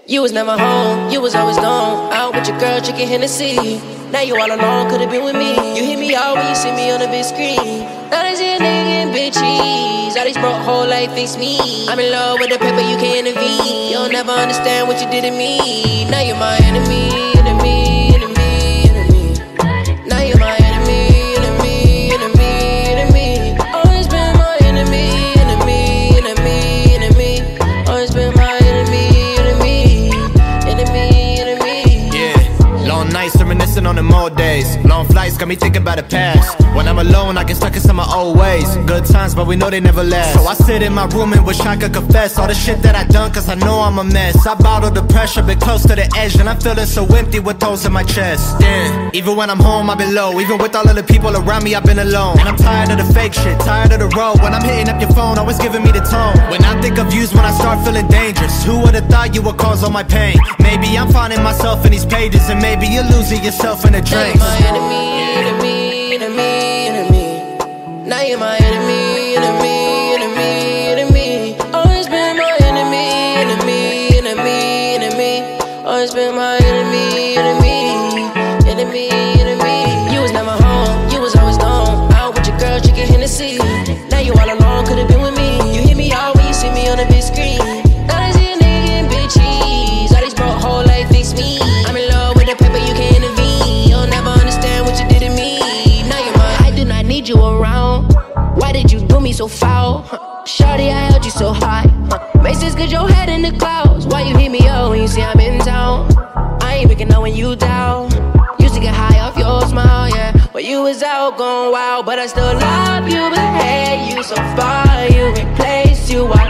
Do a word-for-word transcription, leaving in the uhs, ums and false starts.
You was never home, you was always gone. Out with your girl drinking Hennessy. Now you all alone, could've been with me. You hit me out when you see me on the big screen. Now they see a nigga getting bitches. All these broke whole life fix me. I'm in love with the paper, you can't intervene. You'll never understand what you did to me. Now you're my enemy, enemy, enemy, enemy. Now you're my enemy, enemy, enemy, enemy. Always been my enemy, enemy, enemy, enemy. Always been my nights reminiscing on the old days. Long flights got me thinking about the past. When I'm alone, I get stuck in some of my old ways. Good times, but we know they never last. So I sit in my room and wish I could confess all the shit that I done, cause I know I'm a mess. I bottled the pressure, been close to the edge, and I'm feeling so empty with holes in my chest. Damn, even when I'm home, I've been low. Even with all of the people around me, I've been alone. And I'm tired of the fake shit, tired of the road. When I'm hitting up your phone, always giving me the tone. When I think of yous, when I start feeling dangerous. Who would've thought you would cause all my pain? Maybe I'm finding myself in these pages, and maybe you're losing yourself in the drinks. Now you're my enemy, enemy, enemy, enemy. Now you're my enemy, enemy, enemy, enemy. Always been my enemy, enemy, enemy, enemy. Always been my enemy, enemy, enemy, enemy. You was never home, you was always gone. Out with your girl drinking Hennessy. Now you all alone, could've been with me. You hit me out when you see me on the big screen. Now I see a nigga getting bitches. All these broke whole life fix me. I'm in love with the paper, you can't intervene. You'll never understand what you did to me. Now you're mine, I do not need you around. Why did you do me so foul? Huh. Shawty, I held you so high. Huh. Makes sense cause your head in the clouds. Why you hit me up when you see I'm in town? I ain't picking up when you down. Used to get high off your smile, yeah. But you was out going wild, but I still love you. But hey, you so far, you replaced you. I